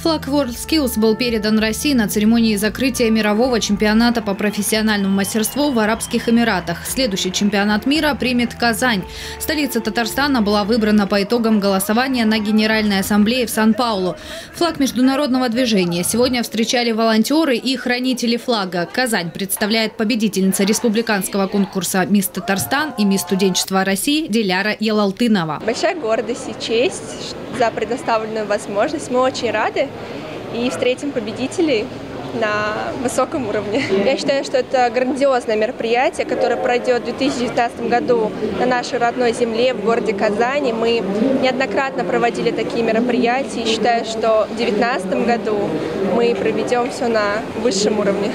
Флаг WorldSkills был передан России на церемонии закрытия мирового чемпионата по профессиональному мастерству в Арабских Эмиратах. Следующий чемпионат мира примет Казань. Столица Татарстана была выбрана по итогам голосования на Генеральной ассамблее в Сан-Паулу. Флаг международного движения сегодня встречали волонтеры и хранители флага. Казань представляет победительница республиканского конкурса «Мисс Татарстан» и «Мисс студенчества России» Диляра Ялалтынова. Большая гордость и честь за предоставленную возможность. Мы очень рады и встретим победителей на высоком уровне. Я считаю, что это грандиозное мероприятие, которое пройдет в 2019 году на нашей родной земле, в городе Казани. Мы неоднократно проводили такие мероприятия и считаю, что в 2019 году мы проведем все на высшем уровне.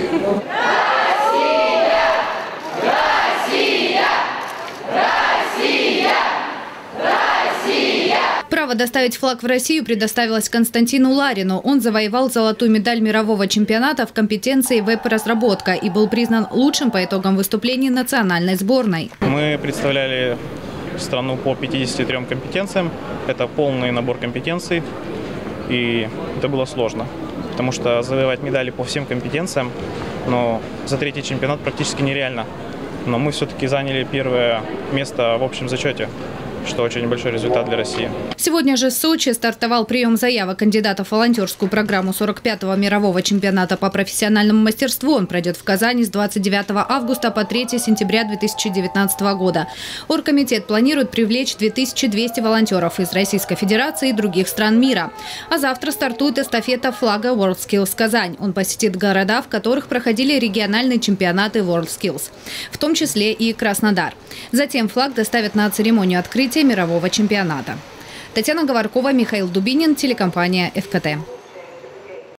Право доставить флаг в Россию предоставилось Константину Ларину. Он завоевал золотую медаль мирового чемпионата в компетенции веб-разработка и был признан лучшим по итогам выступлений национальной сборной. Мы представляли страну по 53 компетенциям. Это полный набор компетенций. И это было сложно, потому что завоевать медали по всем компетенциям, но за третий чемпионат практически нереально. Но мы все-таки заняли первое место в общем зачете, что очень большой результат для России. Сегодня же в Сочи стартовал прием заявок кандидатов в волонтерскую программу 45-го мирового чемпионата по профессиональному мастерству. Он пройдет в Казани с 29 августа по 3 сентября 2019 года. Оргкомитет планирует привлечь 2200 волонтеров из Российской Федерации и других стран мира. А завтра стартует эстафета флага WorldSkills Казань. Он посетит города, в которых проходили региональные чемпионаты WorldSkills, в том числе и Краснодар. Затем флаг доставят на церемонию открытия мирового чемпионата. Татьяна Говоркова, Михаил Дубинин, телекомпания ФКТ.